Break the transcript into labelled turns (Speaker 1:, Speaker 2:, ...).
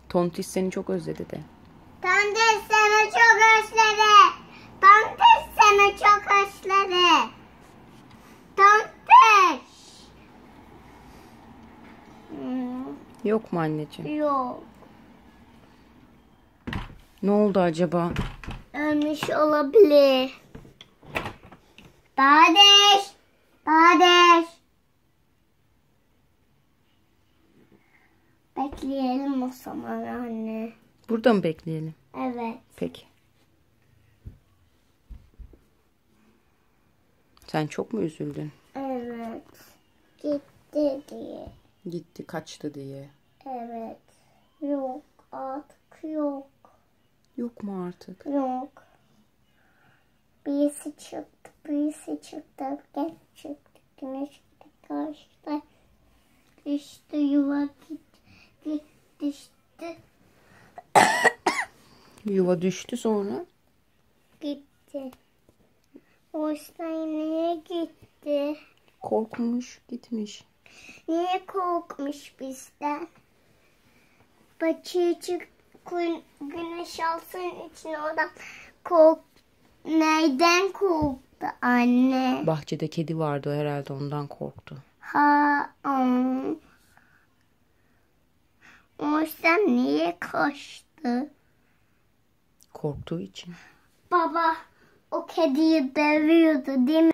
Speaker 1: Tontiş seni çok özledi de.
Speaker 2: Tontiş seni çok özledi. Tontiş seni çok özledi. Tontiş.
Speaker 1: Yok mu anneciğim?
Speaker 2: Yok.
Speaker 1: Ne oldu acaba?
Speaker 2: Ölmüş olabilir. Kardeş. Kardeş. Bekleyelim o zaman anne.
Speaker 1: Burada mı bekleyelim?
Speaker 2: Evet.
Speaker 1: Peki. Sen çok mu üzüldün?
Speaker 2: Evet. Gitti diye.
Speaker 1: Gitti, kaçtı diye.
Speaker 2: Evet. Yok artık yok.
Speaker 1: Yok mu artık?
Speaker 2: Yok. Birisi çıktı. Birisi çıktı. Geç çıktı. Güneş çıktı. Karşıda. İşte yuva gitti. Düştü.
Speaker 1: Yuva düştü sonra.
Speaker 2: Gitti. O yüzden nereye gitti?
Speaker 1: Korkmuş, gitmiş.
Speaker 2: Niye korkmuş bizden? Bakıcı güneş alsın için oradan neyden korktu anne?
Speaker 1: Bahçede kedi vardı, herhalde ondan korktu.
Speaker 2: O yüzden niye kaçtı?
Speaker 1: Korktuğu için.
Speaker 2: Baba o kediyi dövüyordu değil mi?